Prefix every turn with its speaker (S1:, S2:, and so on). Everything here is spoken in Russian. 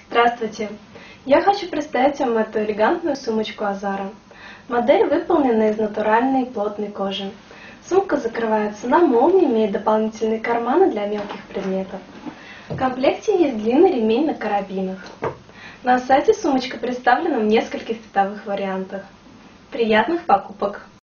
S1: Здравствуйте! Я хочу представить вам эту элегантную сумочку Азара. Модель выполнена из натуральной плотной кожи. Сумка закрывается на молнии, имеет дополнительные карманы для мелких предметов. В комплекте есть длинный ремень на карабинах. На сайте сумочка представлена в нескольких цветовых вариантах. Приятных покупок!